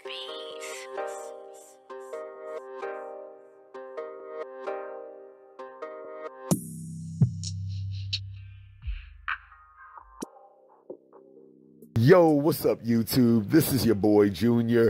bees. Yo, what's up, YouTube? This is your boy Junior,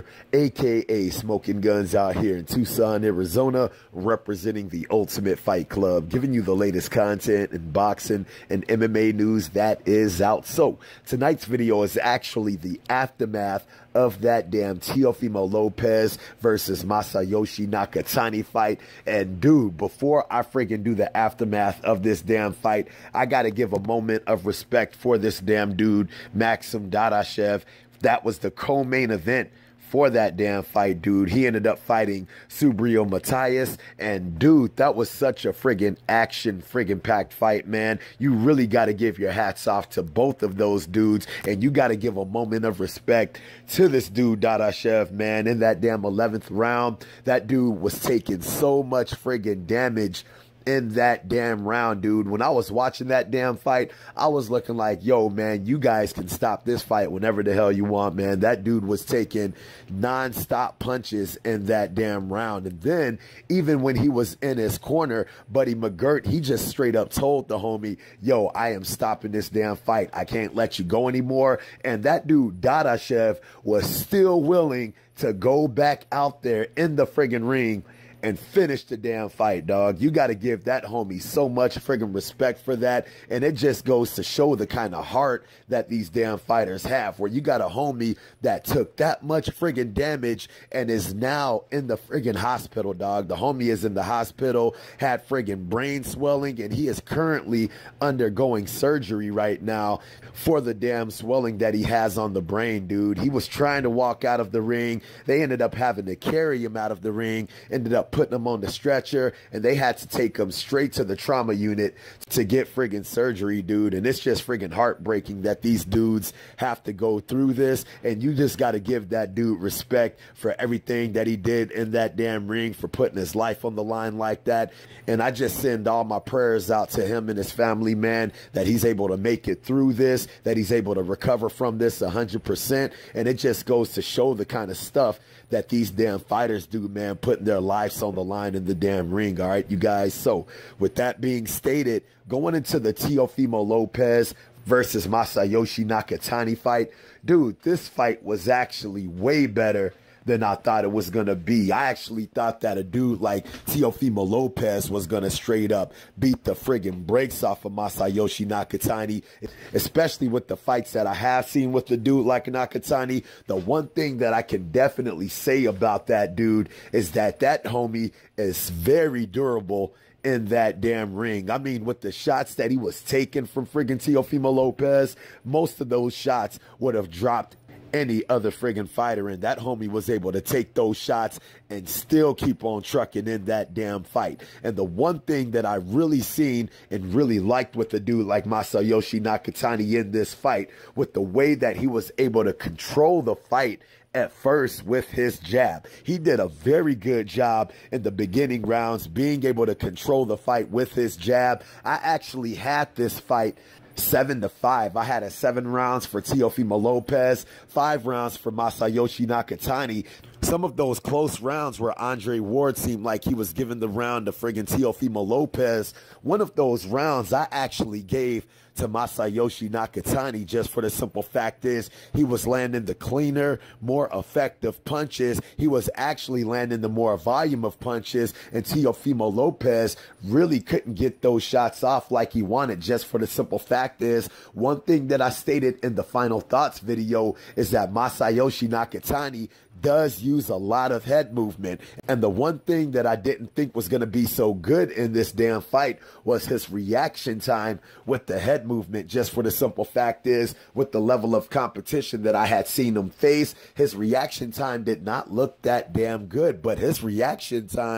aka Smoking Guns, out here in Tucson, Arizona, representing the Ultimate Fight Club, giving you the latest content in boxing and MMA news that is out. So tonight's video is actually the aftermath of that damn Teofimo Lopez versus Masayoshi Nakatani fight. And dude, before I freaking do the aftermath of this damn fight, I gotta give a moment of respect for this damn dude, Maxim Dadashev. That was the co-main event for that damn fight, dude. He ended up fighting Subriel Matias, and dude, that was such a friggin' action friggin' packed fight, man. You really got to give your hats off to both of those dudes, and you got to give a moment of respect to this dude Dadashev, man. In that damn 11th round, that dude was taking so much friggin' damage in that damn round, dude. When I was watching that damn fight, I was looking like, yo, man, you guys can stop this fight whenever the hell you want, man. That dude was taking non-stop punches in that damn round. And then, even when he was in his corner, Buddy McGirt, he just straight up told the homie, yo, I am stopping this damn fight. I can't let you go anymore. And that dude, Dadashev, was still willing to go back out there in the friggin' ring and finish the damn fight, dog. You got to give that homie so much friggin' respect for that. And it just goes to show the kind of heart that these damn fighters have, where you got a homie that took that much friggin' damage and is now in the friggin' hospital, dog. The homie is in the hospital, had friggin' brain swelling, and he is currently undergoing surgery right now for the damn swelling that he has on the brain, dude. He was trying to walk out of the ring. They ended up having to carry him out of the ring, ended up putting him on the stretcher, and they had to take him straight to the trauma unit to get friggin' surgery, dude. And it's just friggin' heartbreaking that these dudes have to go through this, and you just got to give that dude respect for everything that he did in that damn ring, for putting his life on the line like that. And I just send all my prayers out to him and his family, man, that he's able to make it through this, that he's able to recover from this 100%. And it just goes to show the kind of stuff that these damn fighters do, man, putting their lives on the line in the damn ring. All right, you guys. So with that being stated, going into the Teofimo Lopez versus Masayoshi Nakatani fight, dude, this fight was actually way better than I thought it was going to be. I actually thought that a dude like Teofimo Lopez was going to straight up beat the friggin' brakes off of Masayoshi Nakatani, especially with the fights that I have seen with the dude like Nakatani. The one thing that I can definitely say about that dude is that that homie is very durable in that damn ring. I mean, with the shots that he was taking from friggin' Teofimo Lopez, most of those shots would have dropped any other friggin' fighter, and that homie was able to take those shots and still keep on trucking in that damn fight. And the one thing that I really seen and really liked with the dude like Masayoshi Nakatani in this fight, with the way that he was able to control the fight at first with his jab. He did a very good job in the beginning rounds, being able to control the fight with his jab. I actually had this fight 7-5. I had it 7 rounds for Teofimo Lopez, 5 rounds for Masayoshi Nakatani. Some of those close rounds where Andre Ward seemed like he was giving the round to friggin' Teofimo Lopez, one of those rounds I actually gave to Masayoshi Nakatani, just for the simple fact is he was landing the cleaner, more effective punches. He was actually landing the more volume of punches, and Teofimo Lopez really couldn't get those shots off like he wanted, just for the simple fact is, one thing that I stated in the Final Thoughts video is that Masayoshi Nakatani does use a lot of head movement. And the one thing that I didn't think was going to be so good in this damn fight was his reaction time with the head movement, just for the simple fact is, with the level of competition that I had seen him face, his reaction time did not look that damn good. But his reaction time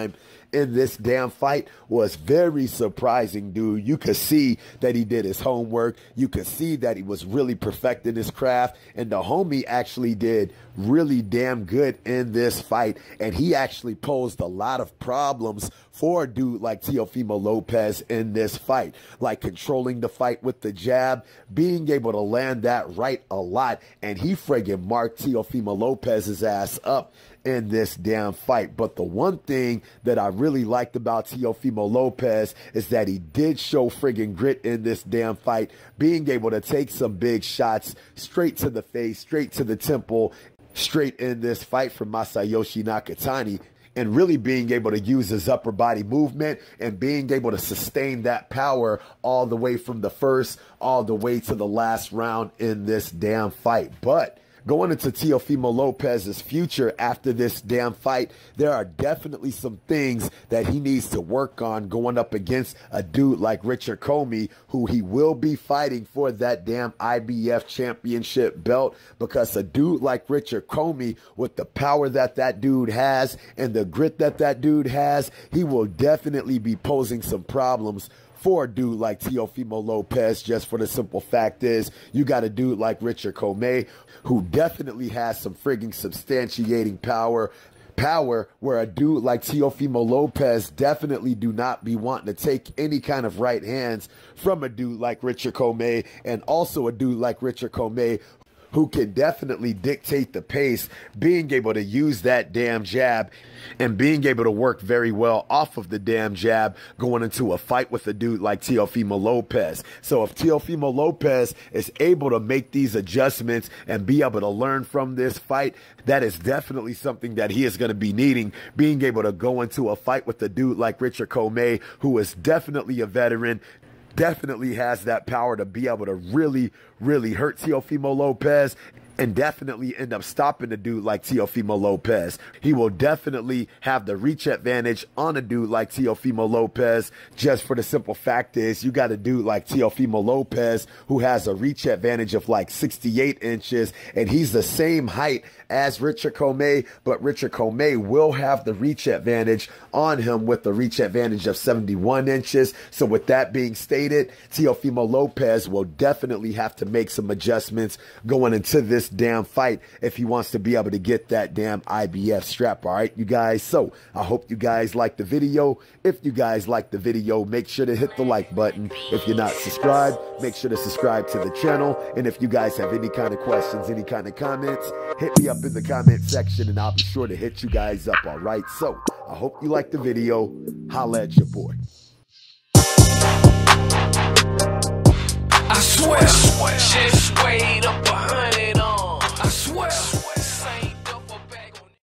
in this damn fight was very surprising, dude. You could see that he did his homework. You could see that he was really perfecting his craft, and the homie actually did really damn good in this fight, and he actually posed a lot of problems for a dude like Teofimo Lopez in this fight, like controlling the fight with the jab, being able to land that right a lot, and he friggin' marked Teofimo Lopez's ass up in this damn fight. But the one thing that I really liked about Teofimo Lopez is that he did show friggin' grit in this damn fight, being able to take some big shots straight to the face, straight to the temple, straight in this fight from Masayoshi Nakatani, and really being able to use his upper body movement and being able to sustain that power all the way from the first all the way to the last round in this damn fight. But going into Teofimo Lopez's future after this damn fight, there are definitely some things that he needs to work on going up against a dude like Richard Commey, who he will be fighting for that damn IBF championship belt, because a dude like Richard Commey, with the power that that dude has and the grit that that dude has, he will definitely be posing some problems for a dude like Teofimo Lopez. Just for the simple fact is, you got a dude like Richard Commey who definitely has some frigging substantiating power, where a dude like Teofimo Lopez definitely do not be wanting to take any kind of right hands from a dude like Richard Commey, and also a dude like Richard Commey who can definitely dictate the pace, being able to use that damn jab and being able to work very well off of the damn jab going into a fight with a dude like Teofimo Lopez. So if Teofimo Lopez is able to make these adjustments and be able to learn from this fight, that is definitely something that he is going to be needing, being able to go into a fight with a dude like Richard Commey, who is definitely a veteran, definitely has that power to be able to really, really hurt Teofimo Lopez, and definitely end up stopping a dude like Teofimo Lopez. He will definitely have the reach advantage on a dude like Teofimo Lopez, just for the simple fact is, you got a dude like Teofimo Lopez who has a reach advantage of like 68 inches, and he's the same height as Richard Commey, but Richard Commey will have the reach advantage on him with the reach advantage of 71 inches. So with that being stated, Teofimo Lopez will definitely have to make some adjustments going into this damn fight if he wants to be able to get that damn IBF strap. All right, you guys, so I hope you guys like the video. If you guys like the video, make sure to hit the like button. If you're not subscribed, make sure to subscribe to the channel. And if you guys have any kind of questions, any kind of comments, hit me up in the comment section and I'll be sure to hit you guys up. All right, so I hope you like the video. Holla at your boy. I swear, shit weighed up 100 on. I swear.